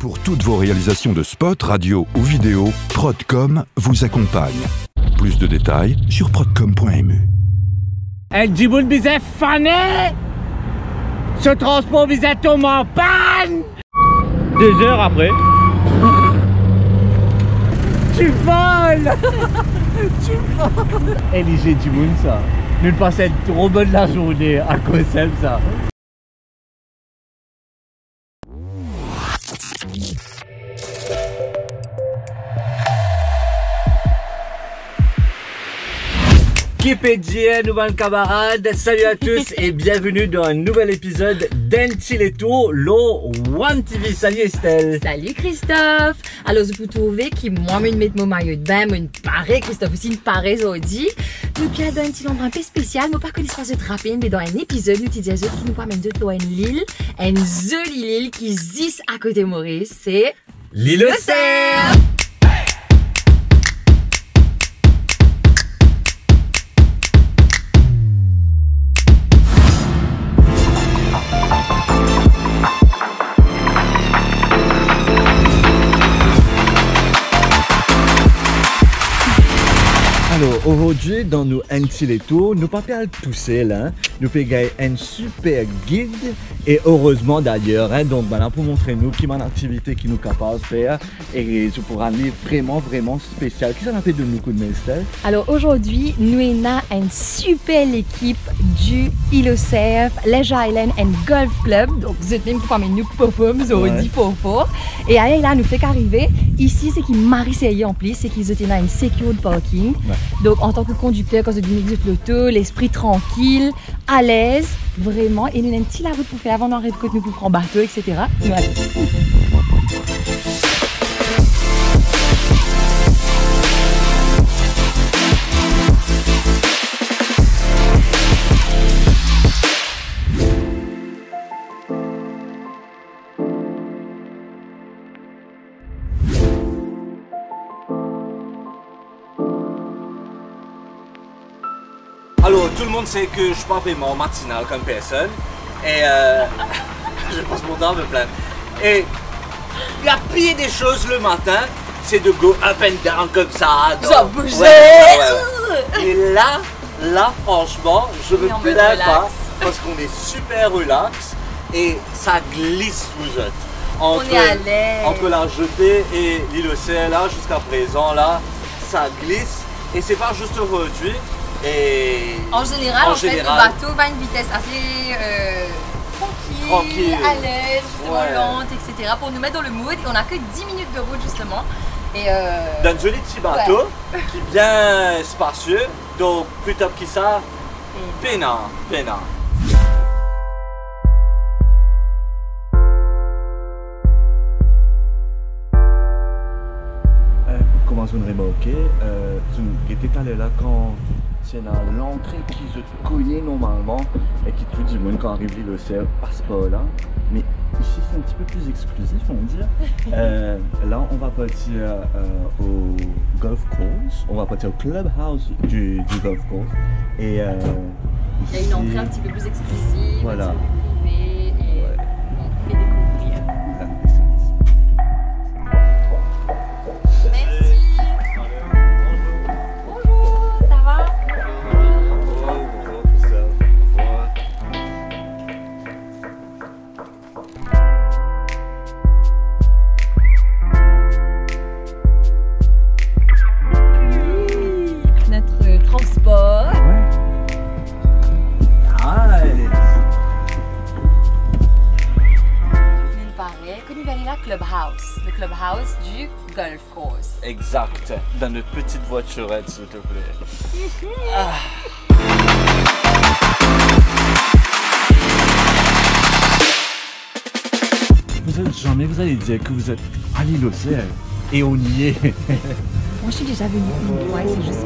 Pour toutes vos réalisations de spots, radio ou vidéo, Prodcom vous accompagne. Plus de détails sur prodcom.mu. Djiboun bizet fané. Ce transport bizet tombe en panne. 2 heures après. Tu voles. Tu voles. Elige Djiboun ça. Nous passons trop bonne la journée à cause de ça. Kipédien, nouvel camarade, salut à tous et bienvenue dans un nouvel épisode d'Entileto, lo One TV. Salut Estelle. Salut Christophe. Alors vous pouvez trouver qui moi-même mettre mon maillot de bain, une parée, Christophe aussi une parée aujourd'hui. Nous puis dans un petit endroit un peu spécial, mais pas que l'histoire se trappe, mais dans un épisode, nous disons qui nous promène de toi une l'île, une jolie île qui existe à côté de Maurice, c'est l'île aux cerfs. Alors aujourd'hui dans nos Entileto, nous pas faire tout seul, hein. Nous payons un super guide et heureusement d'ailleurs, hein, donc voilà pour montrer nous qui est une activité qui nous capable de faire et je pourrais aller vraiment spécial. Qu'est-ce qu'on a fait de nous coup de Estelle? Alors aujourd'hui, nous avons une super équipe du Île aux Cerfs, Leisure Island and Golf Club. Donc vous êtes même pour faire nous perform, vous aurez dit fort. Et là nous fait qu'arriver ici, c'est qui Marie Seyé en plus, c'est qu'ils étaient dans une secured parking. Ouais. Donc en tant que conducteur, quand vous avez l'auto, l'esprit tranquille, à l'aise, vraiment. Et nous avons un petit la route pour faire avant d'arriver que nous pour prendre bateau, etc. Voilà. Alors tout le monde sait que je suis pas vraiment matinal comme personne et je passe mon temps à me plaindre. Et la pire des choses le matin, c'est de go up and down comme ça. Ça bouge. Et là franchement, je me plains pas parce qu'on est super relax et ça glisse vous êtes. On est à l'aise. Entre la jetée et l'île aux cerfs là jusqu'à présent là, ça glisse et c'est pas juste aujourd'hui. Et en général, fait, le bateau va à une vitesse assez tranquille, à l'aise, lente, etc. pour nous mettre dans le mood. Et on n'a que 10 minutes de route justement. Et d'un joli petit bateau qui est bien spacieux, donc plus top que ça, peinard. Comment vous remarquez, vous étiez allé là quand c'est dans l'entrée qui se connaît normalement et qui tout dit quand arrive l'île aux cerfs passe pas là, mais ici c'est un petit peu plus exclusif on va dire. Là on va partir au golf course, on va partir au clubhouse du golf course et il y a une entrée un petit peu plus exclusive, voilà. Le clubhouse du golf course. Exact, dans notre petite voiturette s'il te plaît. Vous allez dire que vous êtes à l'île aux cerfs et on y est. Moi je suis déjà venue une fois et c'est juste...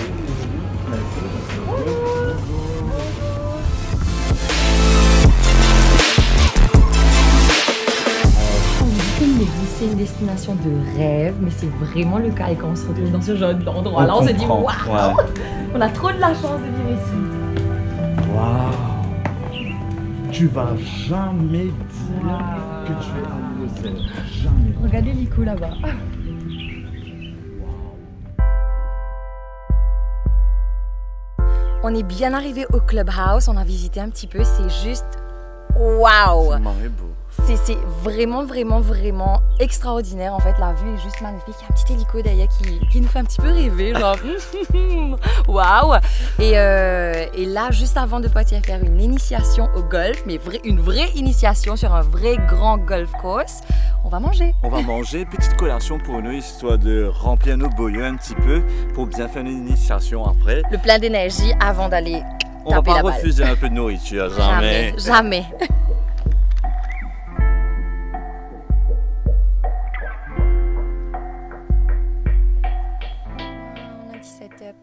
C'est une destination de rêve, mais c'est vraiment le cas. Et quand on se retrouve dans ce genre d'endroit-là, on se dit waouh, on a trop de la chance de vivre ici. Waouh, tu vas jamais dire que tu es à l'île aux cerfs. jamais. Regardez l'ICO là-bas. On est bien arrivé au clubhouse, on a visité un petit peu, c'est juste waouh! C'est marré beau. C'est vraiment, vraiment, vraiment extraordinaire. En fait, la vue est juste magnifique. Il y a un petit hélico derrière qui nous fait un petit peu rêver, genre waouh! Et là, juste avant de partir faire une initiation au golf, mais une vraie initiation sur un vrai grand golf course, on va manger. On va manger, petite collation pour nous, histoire de remplir nos boyaux un petit peu pour bien faire une initiation après. Le plein d'énergie avant d'aller On va taper pas la balle. refuser un peu de nourriture, jamais. Jamais. On a dit setup.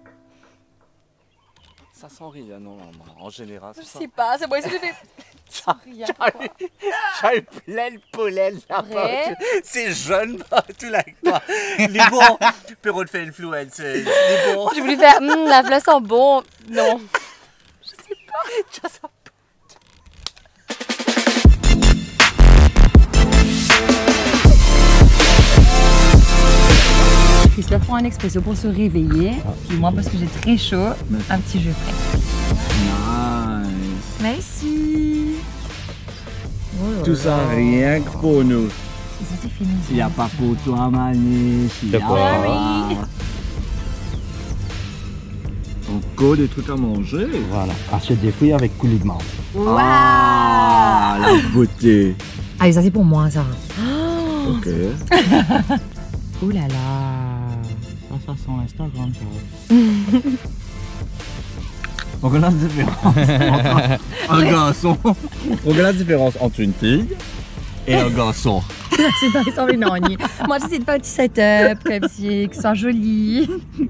Ça sent rien, non, en général. Je sais pas, c'est bon, c'est fait. Rien, J'ai plein de pollen là-bas. Vrai? C'est jaune partout là-bas. Les bons, Perrault fait influence. Les bons. J'ai voulu faire, la fleur sent bon. Non. Je sais pas. Christophe prend un expresso pour se réveiller. Et moi, parce que j'ai très chaud, un petit jeu frais. Nice. Merci. Oh Tout ça rien que pour nous. Ça, c'est fini. Il n'y a pas pour toi, Manis. Sorry. Encore des trucs à manger. Voilà, assiette des fruits avec coulis de menthe. Waouh. Ah, la beauté. Allez, ça c'est pour moi, ça. Ok. Oh là là. Ça sent Instagram, ça. On regarde la différence entre un garçon. On regarde la différence entre une fille et un garçon. C'est pas sans vénonier. Moi, j'essaie de faire un petit setup, comme si, que ce soit joli.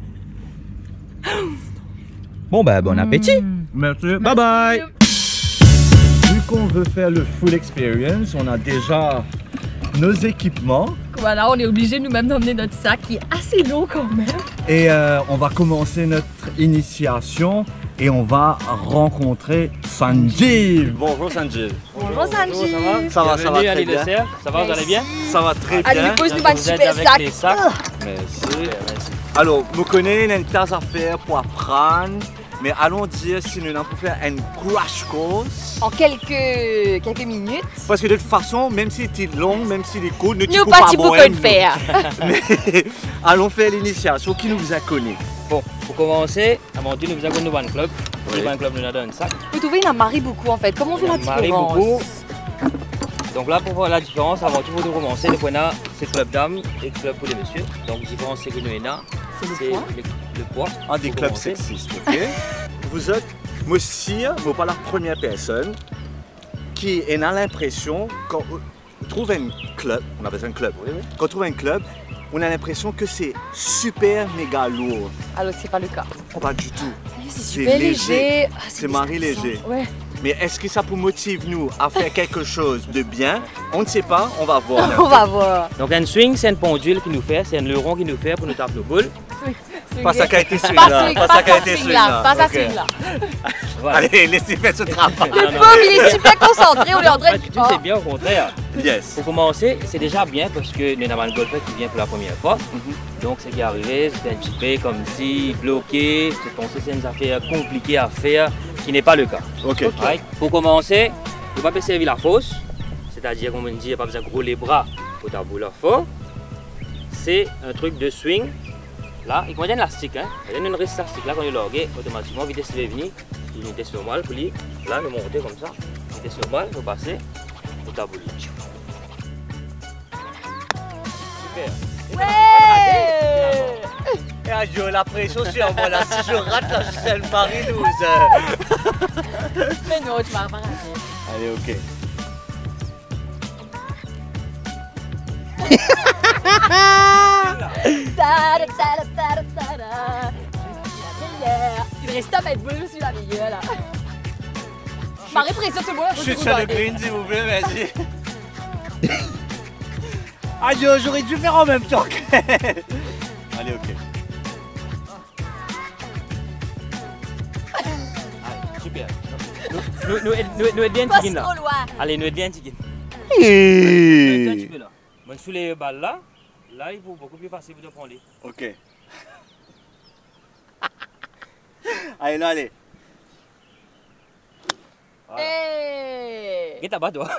Bon, ben, bon appétit. Merci. Bye bye. Vu qu'on veut faire le full experience, on a déjà nos équipements Voilà, on est obligé nous-mêmes d'emmener notre sac qui est assez lourd quand même. et on va commencer notre initiation et on va rencontrer Sanjeev. Bonjour Sanjeev. Bonjour Sanji. Ça va Bienvenue à très l'île de bien. Serre. Ça va, vous allez bien? Ça va très Allez, bien. nous pose nous un Vous êtes super avec sac. les sacs. Merci. Alors, vous connaissez une tasse à faire pour apprendre, mais allons dire si nous allons faire un crash course. En quelques minutes. Parce que de toute façon, même si c'est long, même si les cours ne Nous pas beaucoup de faire. Mais allons faire l'initiation qui nous a connus. Bon, pour commencer, avant tout, nous vous avons un club. Oui. Un club, nous avons un sac. Vous trouvez, il y en a marre beaucoup en fait. Comment on fait la Il y en a marre différence? beaucoup. Donc là, pour voir la différence, avant tout, vous commencer, le point A, c'est club dames et club pour les messieurs. Donc, la différence, c'est que nous, c'est le poids. Un des Pour clubs commencer. sexistes, ok? Vous êtes, monsieur, vous pas la première personne qui a l'impression quand on trouve un club, on appelle ça un club, Oui, oui. quand on trouve un club, on a l'impression que c'est super méga lourd. Alors que c'est pas le cas. Pas du tout. C'est C'est super léger. léger. Ah, C'est marré déstressant. léger. Ouais. Mais est-ce que ça peut motiver nous à faire quelque chose de bien? On ne sait pas, on va voir. On va voir. Donc, un swing, c'est un pendule qui nous fait, c'est un leurron qui nous fait pour nous taper nos boules. Pas ça qui a été celui Pas là. swing, Pas pas ça qui a ça été swing celui là. là. Pas ça Ok. swing là. Voilà. Allez, laissez faire ce travail. Le pauvre, il est super concentré. On est en train Pas de. du tout, c'est bien au contraire. Yes. Pour commencer, c'est déjà bien parce que nous avons un golfeur qui vient pour la première fois. Donc, ce qui est arrivé, c'était un petit peu comme si bloqué. Je pensais que c'est une affaire compliquée à faire, qui n'est pas le cas. Ok. Right? Pour commencer, il ne faut pas servir la fosse, c'est-à-dire comme on dit, il n'y a pas besoin de gros les bras pour ta boule fort. C'est un truc de swing. Là, il contient un élastique. Hein? Il y a une reste élastique là quand il est logué, automatiquement, vitesse de venir, une vitesse normale pour lui. Là, nous monter comme ça, vitesse normale, nous passer pour ta boule. Super. Ouais. J'ai la pression sur moi là. Si je rate là, je suis le Marie-Louise. Mais non, tu m'as pas raté. Allez, ok. Ta-da, ta-da, ta-da, ta-da. Je suis la meilleure. Il reste à mettre boule, je suis la meilleure là. Ma répression, tout le monde. Je suis sur le green, s'il vous plaît, vas-y. Aïe, j'aurais dû faire en même temps que. Allez, ok. Super. Nous aide bien Pas Tigin là. trop loin. Allez, nous aide bien Tigin. Un petit peu là. Bon, sous les balles là, il est beaucoup plus facile de prendre. Ok. Allez, là, allez. Voilà. Hey! Et t'as pas toi.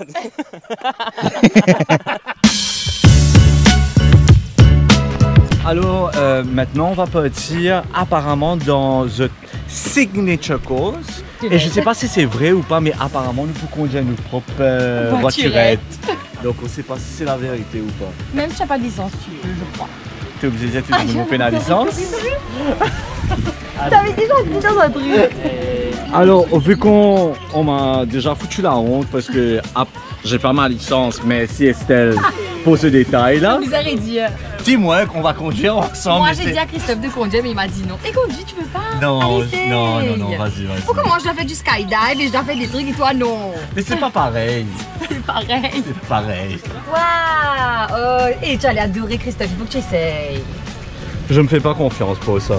Alors, maintenant, on va partir apparemment dans The Signature Course. Et je ne sais pas si c'est vrai ou pas, mais apparemment, nous pouvons conduire nos propres voiturettes. Donc, on ne sait pas si c'est la vérité ou pas. Même si tu n'as pas de licence, tu je crois. Tu es obligé de dire que tu monter la licence. T'avais déjà dit dans un truc. Alors, vu qu'on m'a déjà foutu la honte parce que j'ai pas ma licence, mais si Estelle pose ce détail là, Bizarre et dire. dis-moi qu'on va conduire ensemble. Moi j'ai dit à Christophe de conduire, mais il m'a dit non. Et conduis, tu veux pas? Non, Allez, essaye. non, vas-y. Pourquoi moi je dois faire du skydive et je dois faire des trucs et toi non? Mais c'est pas pareil. C'est pareil. C'est pareil. Waouh! Et tu allais adorer Christophe, il faut que tu essayes. Je me fais pas confiance pour ça.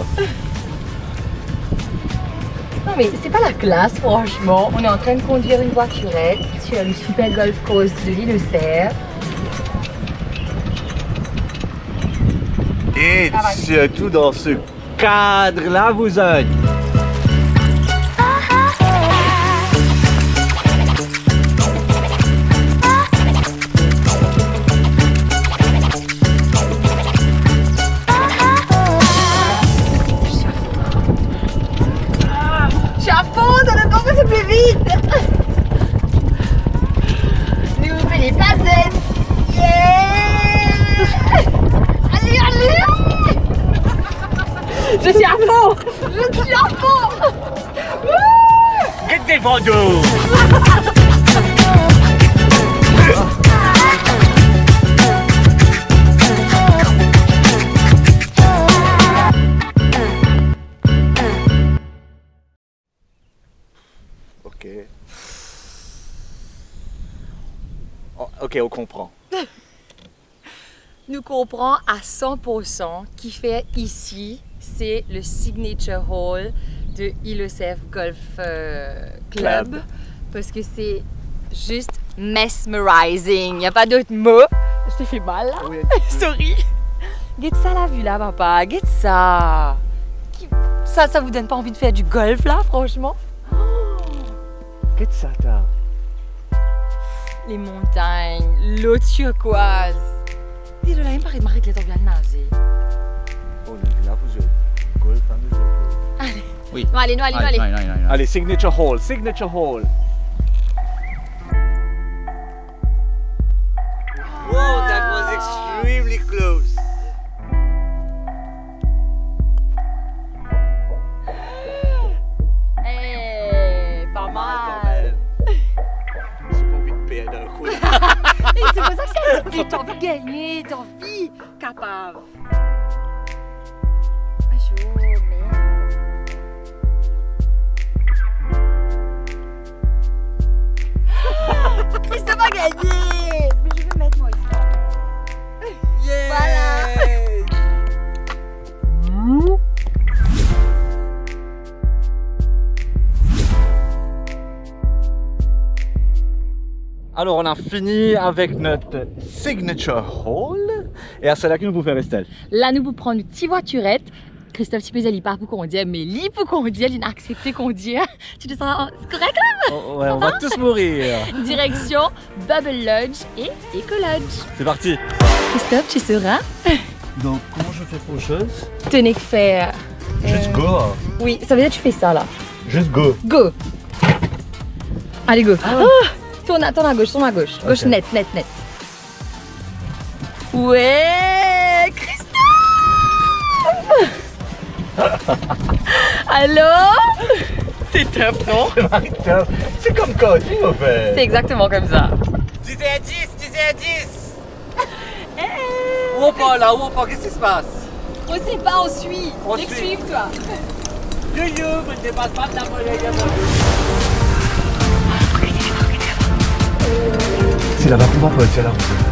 Non mais c'est pas la classe franchement. On est en train de conduire une voiturette sur le super golf course de l'île aux Cerfs. Et surtout dans ce cadre-là, vous êtes. Je suis à fond, ça ne peut pas passer plus vite. Nous fait les passettes. Yeah! Allez! Je suis à fond! Je suis à fond! Get des vendeurs! Ok. Oh, ok, on comprend. Nous comprenons à 100% qui fait ici, c'est le Signature Hole de Île aux Cerfs Golf Club. Parce que c'est juste mesmerizing. Il n'y a pas d'autre mot. Je t'ai fait mal là. Oui. Sorry. Get ça la vue là, papa. Get ça. Ça vous donne pas envie de faire du golf là, franchement? Get ça, t'as. Les montagnes, l'eau turquoise. Dis-le là, il me paraît de m'arrêter de bien nager. On est là pour jouer. Golf, nous jouer. Allez. Oui. Non, allez, allez. Allez, Signature Hole, Signature Hole. Wow, that was extremely close. Hey, pas mal. J'ai pas envie de perdre un coup. Et c'est pour ça que c'est t'as envie de gagner, t'as envie capable. Ah chaud, merde. Christophe a gagné. Mais je vais mettre moi ici. Yeah. Voilà. Alors, on a fini avec notre Signature Hole. Et à celle-là que nous pouvons faire, Estelle. Là, nous pouvons prendre une petite voiturette. Christophe, tu peux aller pas pour conduire, mais lui pour conduire, il a accepté conduire. Tu te sens correct là? Oh, ouais, on va tous mourir. Direction Bubble Lodge et Eco Lodge. C'est parti. Christophe, tu seras? Donc, comment je fais pour chose? Tenez que faire. Juste go. Oui, ça veut dire que tu fais ça là. Juste go. Go. Allez, go. Oh, tourne à gauche, tourne à gauche. Gauche Ok. net. Ouais, Christophe. Allô? C'est top, non? C'est comme Cody, en fait. C'est exactement comme ça. 10 à 10, 10 à 10. Où on part là, où on part, qu'est-ce qui se passe? On sait pas, on suit. On Dès que suit. suive, toi. Yo, je ne dépasse pas de la moyenne. C'est là-bas qu'on va partir là.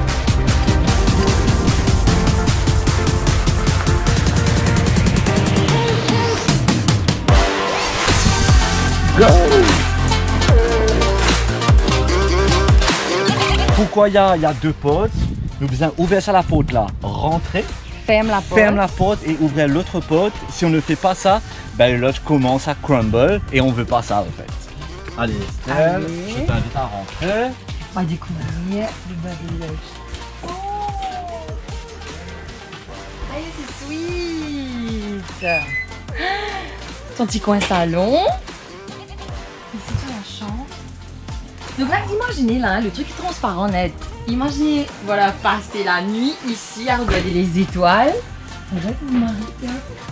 Go! Pourquoi il y a deux potes? Nous besoin ouvrir ça la porte là, rentrer, Ferme la porte. ferme la porte et ouvrir l'autre porte. Si on ne fait pas ça, ben, le lodge commence à crumble et on veut pas ça en fait. Allez Estelle, Allez. je t'invite à rentrer. On va découvrir le Bubble Lodge. Oh. Allez, c'est sweet. Ton petit coin salon. Ici, tu as la chambre. Donc là, imaginez là, le truc transparent net. Imaginez, voilà, passer la nuit ici à regarder les étoiles. On va vous marier.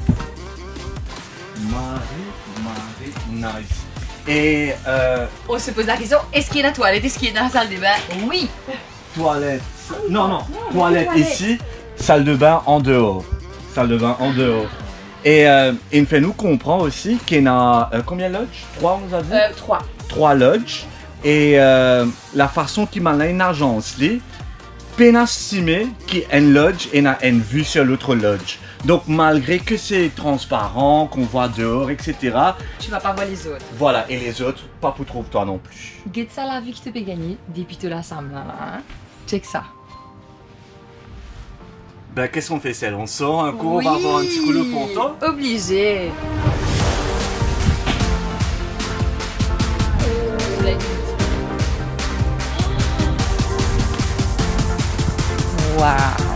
Nice. Et On se pose la question, est-ce qu'il y a la toilette? Est-ce qu'il y a dans la salle de bain? Oui. toilette. Non, toilette toilette. ici, salle de bain en dehors. Salle de bain en dehors. Et il fait nous comprend aussi qu'il y a combien de lodges? 3 on nous a dit? 3. 3 lodges. Et la façon qu'il m'a une agence, peine estimé qu'il y a une lodge et a une vue sur l'autre lodge. Donc malgré que c'est transparent, qu'on voit dehors, etc. Tu vas pas voir les autres. Voilà, et les autres, pas pour trouver toi non plus. Get ça la vie qui te peut gagner, depuis te la semble là. Hein? Check ça. Ben qu'est-ce qu'on fait celle? On sort un coup, on va avoir un petit coup de ponton. Obligé. Waouh.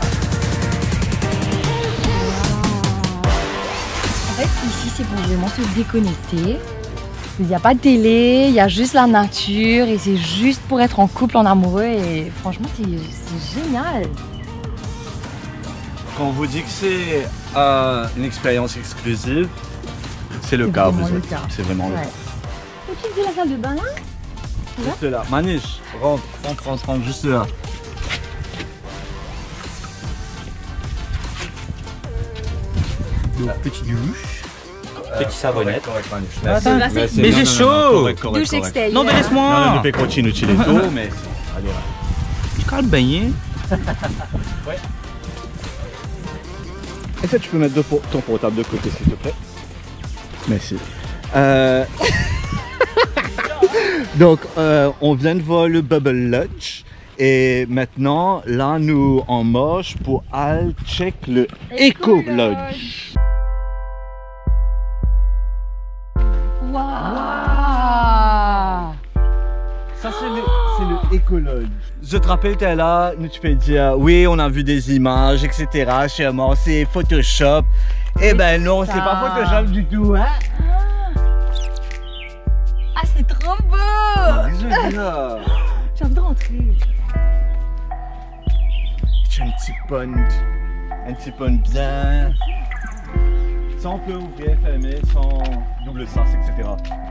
En fait, ici, c'est pour vraiment se déconnecter. Il n'y a pas de télé, il y a juste la nature et c'est juste pour être en couple, en amoureux et franchement, c'est génial. Quand on vous dit que c'est une expérience exclusive, c'est le C'est cas. vraiment vous le êtes. cas. C'est vraiment le Ouais. cas. Tu dis la salle de bain là? Juste là. Maniche, rentre, juste là. Donc, petite douche. Petit savonnette. Correct, Maniche. Attends, Là, c'est- mais j'ai chaud. Douche extérieure. Non, mais Non, laisse-moi. ne peux continuer de les tours, mais allez. Tu calmes baigner. Est-ce que tu peux mettre ton portable de côté, s'il te plaît? Merci. Donc, on vient de voir le Bubble Lodge. Et maintenant, là, nous en marche pour aller check le Eco Lodge. Waouh! Ça, c'est le Eco Lodge. Je te rappelle, tu es là, nous tu peux dire, oui, on a vu des images, etc. Sûrement, c'est Photoshop. Eh ben non, c'est pas Photoshop du tout, hein? Ah, c'est trop beau! J'ai envie de rentrer. J'ai un petit pond bien. Ça on peut ouvrir, fermer, sans double sas, etc.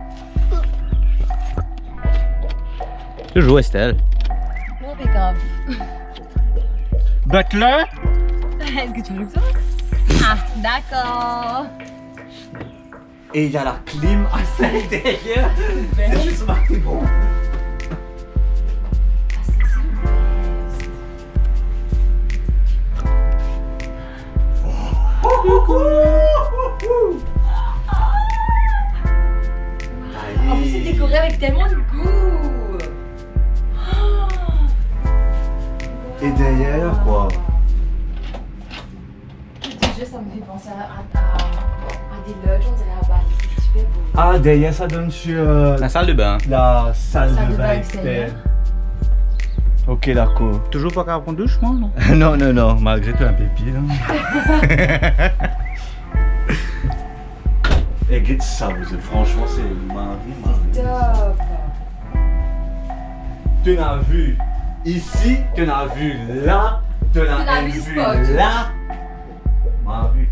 Toujours Estelle. Non, mais grave. Butler. Est-ce que tu veux ça? Ah, d'accord. Et il y a la clim à l'intérieur. C'est juste marqué bon. En plus, c'est décoré avec tellement de goût. Et derrière quoi? Je te jure, ça me fait penser à des lodges, on dirait à Bali. C'est super beau. Ah, derrière ça donne sur La salle de bain. la salle Salle de de bain bain externe. extérieure. Ok, d'accord. Toujours pas qu'à prendre douche, moi, non? Non, malgré tout un pépi. Et regarde ça, vous êtes franchement, c'est Marie. Top. Tu n'as vu ici, tu n'as vu là, tu n'as n'as vu vu spot. là. Marie.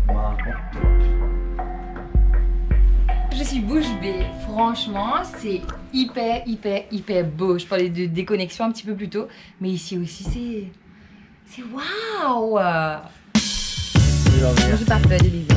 Je suis bouche bée. Franchement, c'est hyper beau. Je parlais de déconnexion un petit peu plus tôt. Mais ici aussi, c'est waouh. Moi, j'ai pas peur de l'hiver.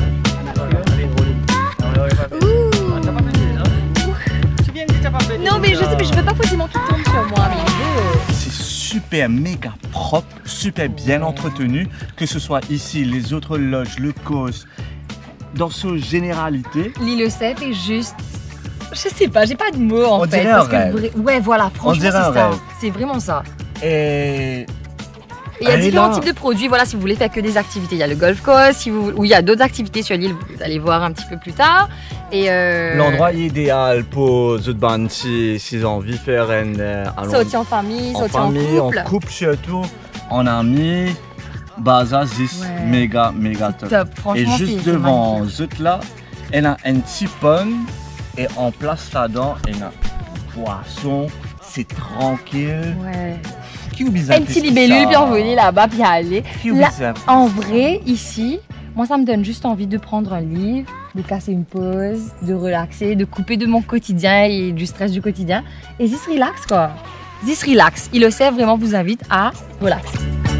Non, mais je sais, mais je veux pas forcément qu'il tombe sur moi. Mais il est beau. C'est super méga propre, super bien entretenu, que ce soit ici, les autres lodges, le COS, dans sa généralité. L'île au Cep est juste. Je sais pas, j'ai pas de mots en On fait. dirait un parce que rêve. ouais, voilà, franchement, dirait c'est un ça. rêve. C'est vraiment ça. Et Et il y a Allez différents là. types de produits. Voilà, si vous voulez faire que des activités, il y a le Golf Coast, où il y a d'autres activités sur l'île, vous allez voir un petit peu plus tard. Et L'endroit idéal pour les bandes si ils ont envie de faire un sortir en famille, sortir en couple. en couple surtout, en amis. Baza 10, Ouais. méga top. Top. Franchement, Et juste c'est devant magnifique. Zut là, elle a un petit pont et en place là-dedans, elle a poisson, c'est tranquille. Ouais. Qui oublie ça? Un petit libellule, puis envoyer là-bas, puis aller. Qui oublie Là, ça? en vrai, ici, moi, ça me donne juste envie de prendre un livre, de casser une pause, de relaxer, de couper de mon quotidien et du stress du quotidien. Et This Relax, quoi. This Relax. Il le sait, vraiment, vous invite à relaxer.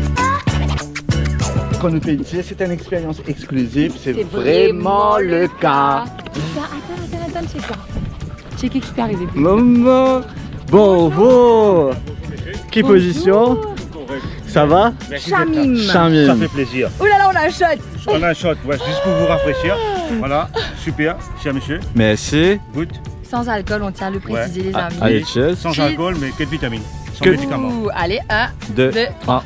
Quand nous fait ici, c'est une expérience exclusive, c'est vraiment le cas. Attends, check ça. Checker qui peut arriver. Maman, bonjour. Qui position? Ça va? Chamim. Chamim. Ça fait plaisir. Oh là là, on a un shot. On a un shot, ouais, juste pour vous rafraîchir. Voilà, super, cher monsieur. Merci. Good. Sans alcool, on tient à le préciser, les amis. Allez, cheers. Sans Cheers. alcool, mais que de vitamines. Sans Que- médicaments. Ouh, allez, 1, 2, 2, 1.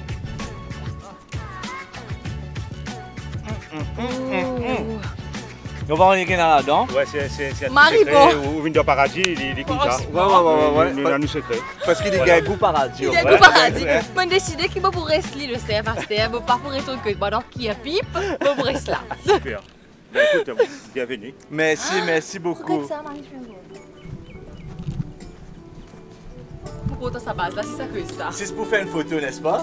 On va en aller là-dedans. Ouais, c'est un Marie, secret. bon. Ou Windows Paradis, il est comme ça. Ouais. Nous, on a nos secrets. Parce qu'il est Voilà. goût paradis. Il y a ouais. un coup paradis. ouais. On décide qui va pour rester le cerf à terre, pas pour être que pendant qui a pipe, pour rester là. Super. Ben, écoute, bienvenue. Merci beaucoup. Regarde ça, Marie, je viens de voir. Pourquoi autant ça base là, c'est ça que ça. C'est pour faire une photo, n'est-ce pas?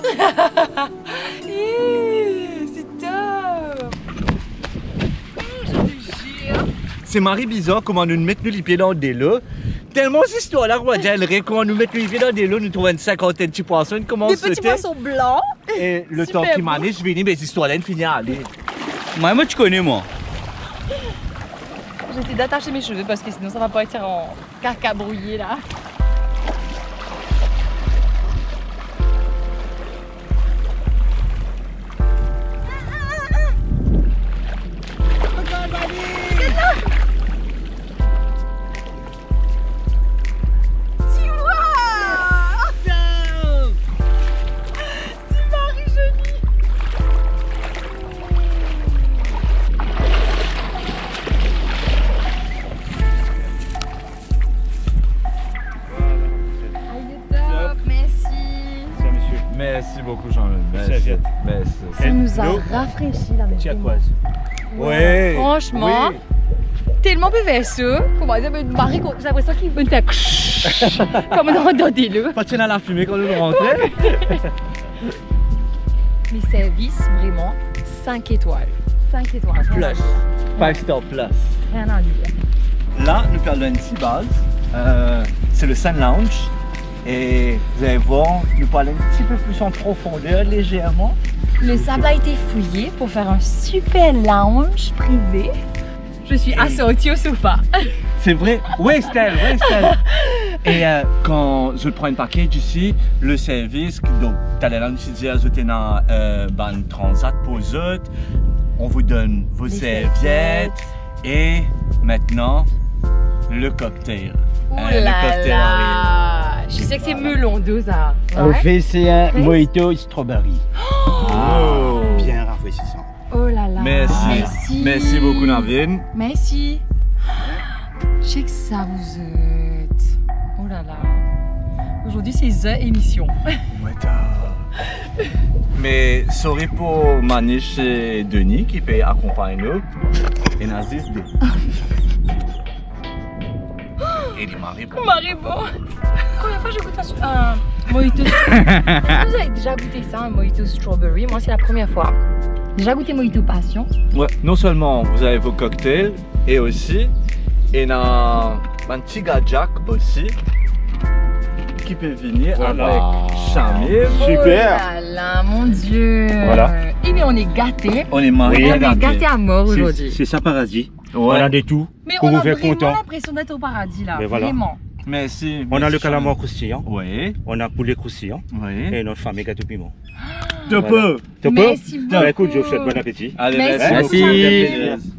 C'est top. Je te jure. C'est Marie bizarre comment nous mettons les pieds dans des lots. Tellement cette histoire-là, on va dire, comment nous mettons les pieds dans des lots, nous trouvons une cinquantaine de petits poissons, comment Des petits poissons blancs. Et le Super temps qui beau. manage, je vais dire, mais cette histoire-là, elle finit à aller. Moi, tu connais, moi. J'essaie d'attacher mes cheveux parce que sinon ça va partir en caca brouillé là. Cher monsieur. Merci beaucoup, Jean-Luc. Serviette. Merci. Ça nous a L'eau. rafraîchi là mais Tiaquoise. Ouais. Franchement, tellement peu ça. Comment dire, Marie, j'ai l'impression qu'il veut me faire comme dans des lots. Pas tiens à la fumée quand nous rentrons. Les services, vraiment, 5 étoiles. 5 étoiles. rien à Plus. dire. 5 stars plus. Rien à dire. Là, nous perdons une petite base. C'est le Sun Lounge. Et vous allez voir, nous parlons un petit peu plus en profondeur, légèrement. Le sable a été fouillé pour faire un super lounge privé. Je suis assortie au sofa. C'est vrai. Oui, Estelle, oui, Estelle. Et quand je prends un paquet ici, le service, donc, tu allais là, nous dire, vous êtes dans un transat pour eux, on vous donne vos Les serviettes. Et maintenant, le cocktail. Oh Le là cocktail là. Je sais que c'est melon d'eau ça. On fait c'est un Oui. mojito strawberry. Oh. Bien rafraîchissant. Oh là là. Merci. Merci beaucoup, Navin. Merci. Je sais que ça vous aide. Oh là là. Aujourd'hui, c'est The émission. Mais sorry pour Manish et Denis qui peut accompagner nous. Et Nazis deux. Et les Maribos. Maribor. Première fois que je goûte un mojito. Est-ce que vous avez déjà goûté ça, un mojito strawberry? Moi, c'est la première fois. J'ai déjà goûté mojito passion. Ouais, non seulement vous avez vos cocktails, et aussi, il y a un petit gars Jack aussi qui peut venir Voilà. avec Chamil. Super. Oh là là, mon Dieu. Voilà. Eh bien, on est gâtés. On est mariés. On est gâtés à mort aujourd'hui. C'est ça paradis. On Ouais. a des tout Mais pour on vous a faire vraiment content. l'impression d'être au paradis là. Mais voilà. Vraiment. Merci. On a merci, le calamar Chamil. croustillant. Oui. On a poulet croustillant. Oui. Et notre famille gâteau piment. Tu peux. Tu peux? Merci beaucoup. Bah, écoute, je vous souhaite bon appétit. Allez, Merci merci. beaucoup. Merci.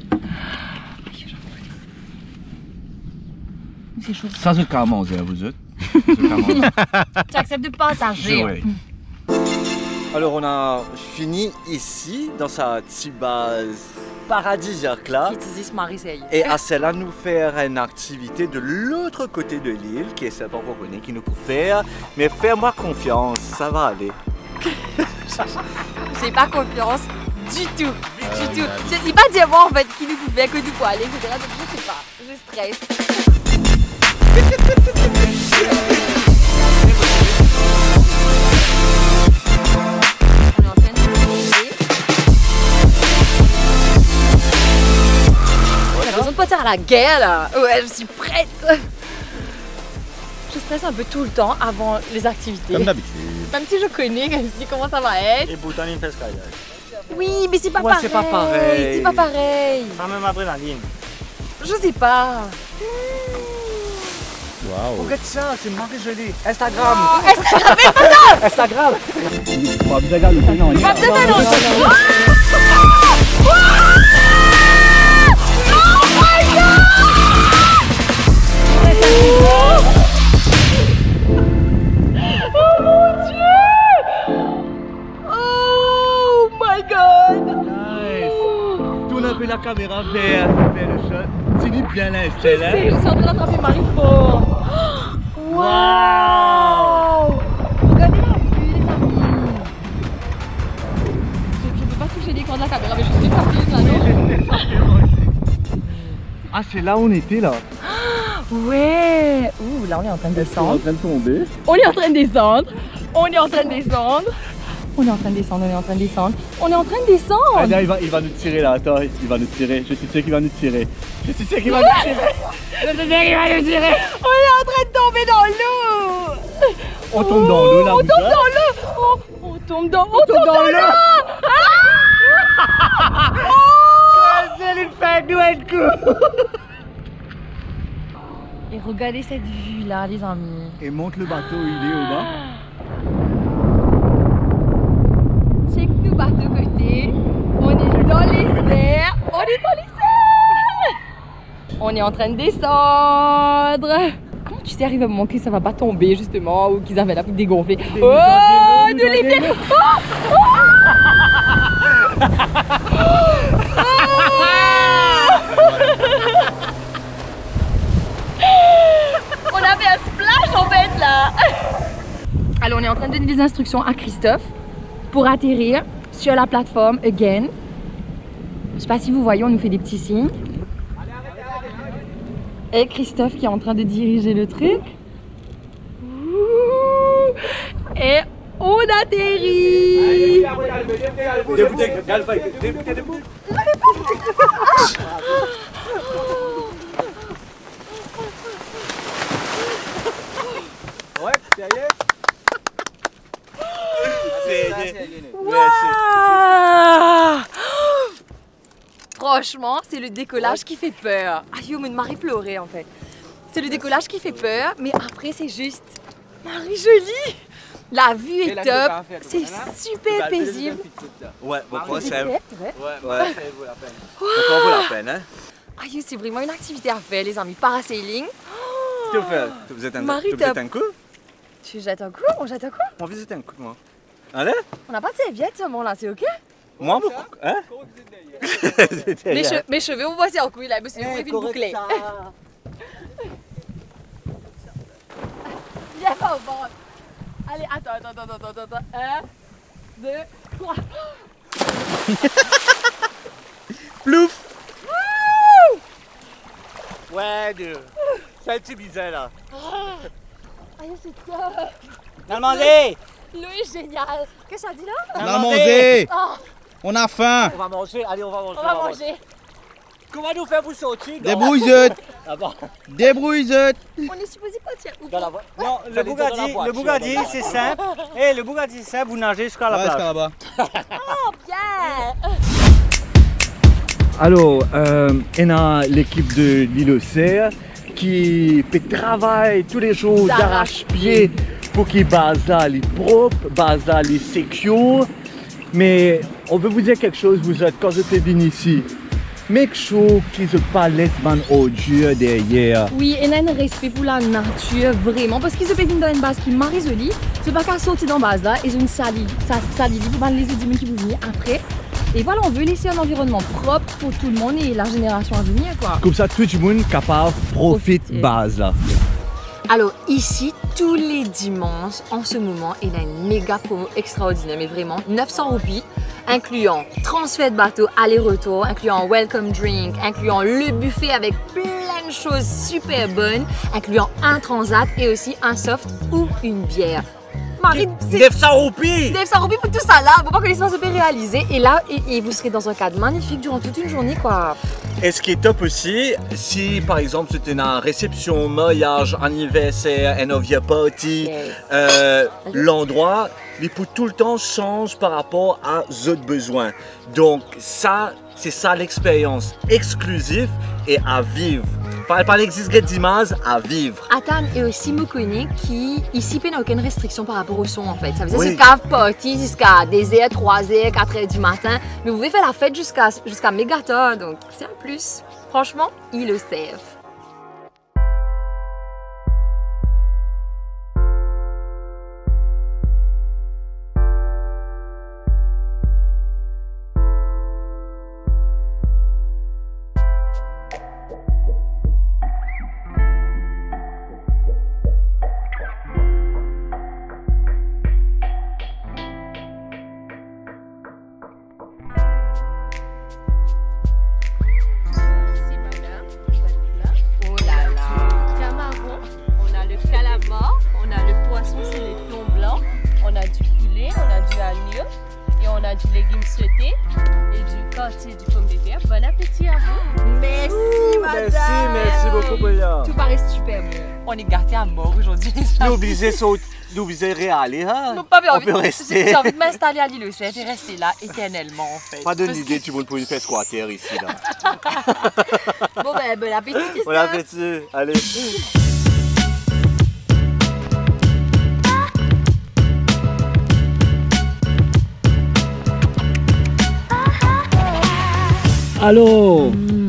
C'est chaud. Ça, c'est comment vous autres? C'est comment? Tu acceptes de partager. Oui. Alors on a fini ici, dans sa petite base paradisiaque là. Qui utilise Marseille. Et à celle-là, nous faire une activité de l'autre côté de l'île, qui est celle qu'on connaît, qui nous peut faire. Mais fais-moi confiance, ça va aller. J'ai pas confiance du tout. Du tout. Je dis pas dire moi en fait qui nous pouvait, que nous pouvons aller, etc. Donc je sais pas. Je stresse. De partir à la guerre là. Ouais, je suis prête. Je stresse un peu tout le temps avant les activités. Comme d'habitude. Même si je connais, je sais comment ça va être. Et pourtant, il fait skydiving. Oui, mais c'est pas Ouais, pareil. c'est pas pareil. C'est pas pareil. Pas même après la ligne. Je sais pas. Waouh. Regarde ça, c'est Marie-Jolie. Instagram. Instagram. Instagram. On va bien regarder le non. On va peut-être aller Oh my god! Nice. Tourne un peu la caméra vers le shot. Tiens bien là, c'est là. Je suis en train d'attraper Marie-Fort. Waouh! Regardez la vue, les amis. Je peux pas toucher l'écran de la caméra, mais je suis partie là. Ah, c'est là où on était là. Ouais! Ouh, là on est en train de On est en descendre. train de tomber. On est en train de descendre. On est en train de descendre. On est en train de descendre, on est en train de descendre. On est en train de descendre. Ah, là, il va nous tirer là, attends, il va nous tirer. Je suis sûr qu'il va nous tirer. Je suis sûr qu'il va nous tirer. Je sais qu'il va nous tirer. On est en train de tomber dans l'eau. On tombe dans l'eau là. On tombe dans l'eau. On tombe dans l'eau. C'est une fête de coup. Et regardez cette vue là, les amis. Et monte le bateau, il est au bas. Check nous bateau côté. On est dans les airs. On est dans les airs. On est en train de descendre. Comment tu sais arriver à un moment que ça va pas tomber justement ou qu'ils avaient la poutre dégonflée? Oh, nous les pieds. On a fait un splash en fait là. Alors on est en train de donner des instructions à Christophe pour atterrir sur la plateforme again. Je sais pas si vous voyez, on nous fait des petits signes. Et Christophe qui est en train de diriger le truc. Ouh. Et on atterrit. Ouais, sérieux? Waouh! Franchement, c'est le décollage qui fait peur. Ah yo, mais Marie pleurait en fait. C'est le décollage qui fait peur, mais après c'est juste Marie-Jolie. La vue est top, c'est super paisible. Ouais, bon, moi c'est. Ouais. Ouais, ça vaut la peine. Ça vaut la peine, hein? Ah yo, c'est vraiment une activité à faire, les amis. Parasailing. Tu veux faire? Vous êtes un coup? Tu jettes un coup? On jette un coup? On visite un coup, moi. Allez? On n'a pas de serviette, ce moment-là, c'est ok? Moi, beaucoup. Hein? Mes cheveux, vous voyez, c'est en couille là, c'est une bouclée. Viens pas au bord. Allez, attends. 1, 2, 3. Plouf! Ouais, c'est un petit bizarre là. Aïe, c'est top. Normandie! L'eau est géniale. Qu'est-ce que ça dit là? On a mangé. Oh, On a faim. On va manger, allez, on va manger. on va manger. Comment nous faire pour sortir? Débrouille-zeut. Là-bas. Débrouille-zeut. On est supposé partir où? Dans la voie. Non, le Bugatti, c'est simple. Et le Bugatti, c'est simple, vous nagez jusqu'à la Ouais, c'est plage. là-bas. Oh, bien. Alors, on a l'équipe de l'île aux Cerfs qui fait travail tous les jours d'arrache-pied pour qu'ils basent là les propres, basent là les sections. Mais on veut vous dire quelque chose, vous êtes, quand vous êtes venu ici, make sure qu'ils ne pas laissent man odieux derrière. Oui, et un respect pour la nature, vraiment. Parce qu'ils se peuvent dans une base qui est marie-jolie. C'est pas qu'à sortir dans la base là, ils ont une salie. Ça salit pour les édiments qui vous venir après. Et voilà, on veut laisser un environnement propre pour tout le monde et la génération à venir, quoi. Comme ça, tout le monde est capable de profiter de base là. Alors ici, tous les dimanches, en ce moment, il a une méga promo extraordinaire, mais vraiment 900 roupies, incluant transfert de bateau aller-retour, incluant welcome drink, incluant le buffet avec plein de choses super bonnes, incluant un transat et aussi un soft ou une bière. Marie, c'est 900 roupies! 900 roupies pour tout ça là, pour pas que l'histoire se peut réaliser. Et là, et vous serez dans un cadre magnifique durant toute une journée, quoi. Et ce qui est top aussi, si par exemple c'était une réception, mariage, anniversaire, end of year party, l'endroit, il peut tout le temps changer par rapport à d'autres besoins. Donc ça, c'est ça l'expérience exclusive et à vivre. Par l'existe d'image à vivre. Atan est aussi Mokone qui ici n'a aucune restriction par rapport au son en fait. Ça veut dire c'est cave party jusqu'à 2h, 3h, 4h du matin. Mais vous pouvez faire la fête jusqu'à méga tard, donc c'est un plus. Franchement, ils le savent. Du légume sauté et du quartier du pomme de terre. Bon appétit à vous. Merci madame. Merci beaucoup Boya. Tout paraît super bon. On est gâtés à mort aujourd'hui. N'oubliez réaler, hein? Non, pas bien. On peut rester. J'ai envie de m'installer à l'île Océf et rester là éternellement en fait. Pas donne l'idée, tu vas pour une fête squatter ici là. Bon ben, bon appétit. Bon appétit, allez. Allô.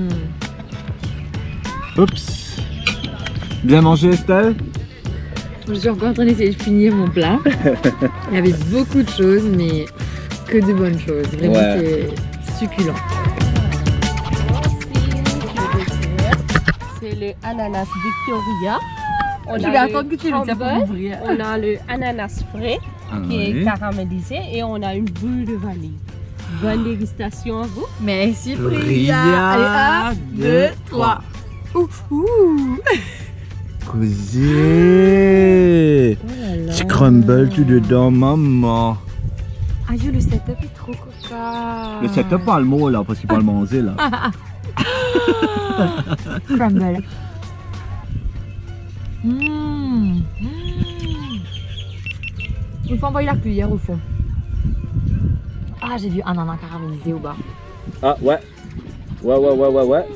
Oups. Bien mangé Estelle? Je suis encore en train d'essayer de finir mon plat. Il y avait beaucoup de choses, mais que de bonnes choses. Vraiment, c'est succulent. C'est le ananas Victoria. Je vais attendre que tu le dises pour ouvrir. On a le ananas frais qui est caramélisé et on a une boule de vanille. Bonne dégustation à vous. Merci Priya. Allez, 1, 2, 3. Cosy. Tu crumbles tout dedans, maman. Aïe, le setup est trop coca. Le setup, pas le mot là, parce qu'il peut le manger là. Crumble. Il faut envoyer la cuillère au fond. Ah, j'ai vu un ananas caramélisé au bas. Ah, ouais. Ouais.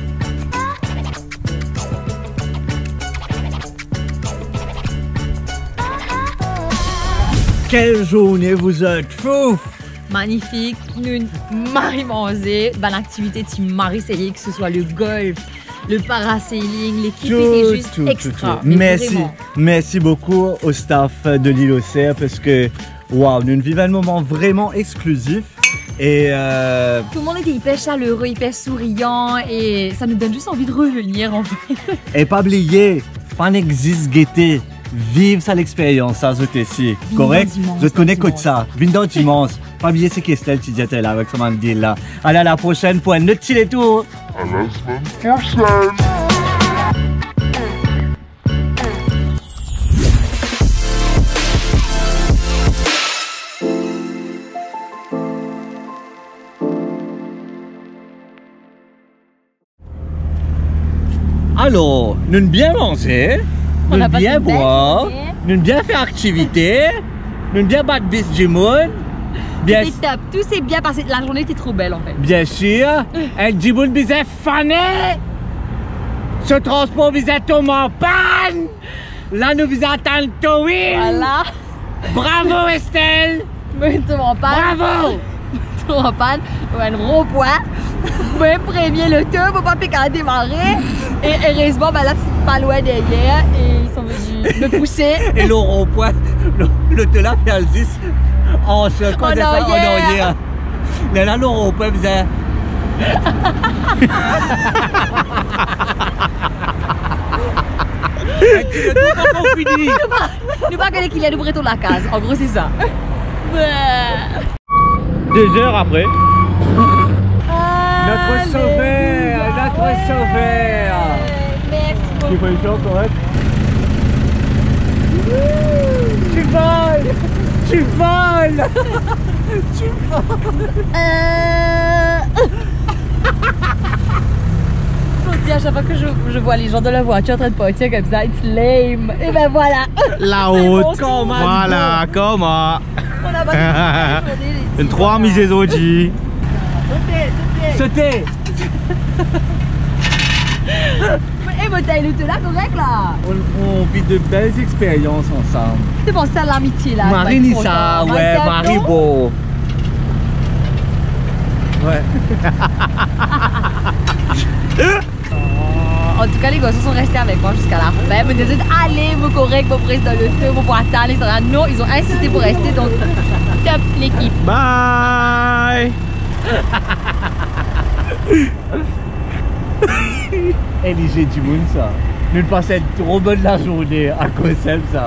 Quelle journée vous êtes fou! Magnifique, nous marie-manger, bonne activité team Marie-Célie, que ce soit le golf, le parasailing, l'équipe était juste extra. Merci beaucoup au staff de l'île Océf parce que wow, nous vivons un moment vraiment exclusif et tout le monde était hyper chaleureux, hyper souriant et ça nous donne juste envie de revenir en fait. Et pas oublier, pas n'existe gaieté. Vive ça l'expérience, ça, vous ici, correct? Je te connais que ça. Vive dans dimanche. Pas oublier c'est Christelle qui était là avec son deal là. Allez à la prochaine pour un autre chill tour. À la semaine prochaine. Alors, nous avons bien mangé. Nous avons bien boire, nous avons bien fait activité, nous avons bien battre bis du monde. C'était top, tout s'est bien passé, la journée était trop belle en fait. Bien sûr, un Djiboun bisait fané, ce transport bisait tomber en panne, là nous bisait attendre Towin. Voilà. Bravo Estelle. Tomber en panne. Bravo. Tomber en panne, un gros point. Moi, premier l'auto, mon papa a démarré. Et heureusement, ben là, c'est pas loin derrière. Et ils sont venus me pousser. Et le rond-point, l'auto là, fait le 10 en arrière. Mais là, le rond-point faisait. Nous pas connaître qu'il y a le breton de la case. En gros, c'est ça. 2 heures après. Notre sauveur, notre sauveur. Merci beaucoup. Tu peux le correct? Tu voles! Tu voles! Tu voles! À chaque fois que je vois les gens de la voiture en train de partir comme ça, it's lame. Et ben voilà. La haute. Voilà, comment? On a battu une 3 misées Oji. Sautez! Et votre taille l'auto là, correct là? On vit de belles expériences ensemble. Tu penses à l'amitié là? Marie Nissa, ouais, Marie Beau. Ouais. En tout cas, les gars sont restés avec moi jusqu'à la fin. Ils me disaient allez, vous correct, vous restez dans le feu, vous pouvez attendre, etc. Non, ils ont insisté pour rester, donc top l'équipe. Bye. Elle est du monde ça. Nous passons trop bonne la journée à cause de ça.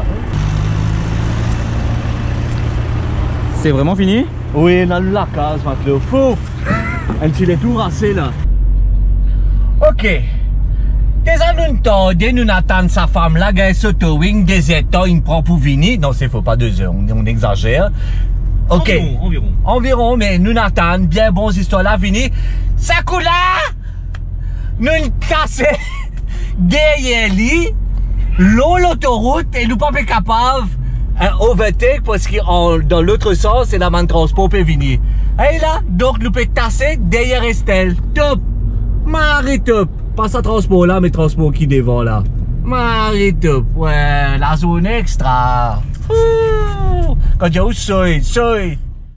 C'est vraiment fini? Oui, dans la case maintenant. Fouf! Elle est tout rassée là. Ok. Déjà nous tendons, nous attendons sa femme là, elle s'auto-wing, des états, il me prend pour venir. Non, c'est faut pas 2 heures, on exagère. Ok. Environ, mais nous attendons, bien bon histoires là, venir. Ça coule là! Nous cassons derrière lui, l'autoroute, et nous pas capables overtake parce que dans l'autre sens, c'est la main de transport peut venir. Et là, donc nous peut tasser derrière Estelle. Top! Marie top! Pas ça transport là, mais transport qui devant là. Marie top! Ouais, la zone extra. Ouh. Quand il y a où soy.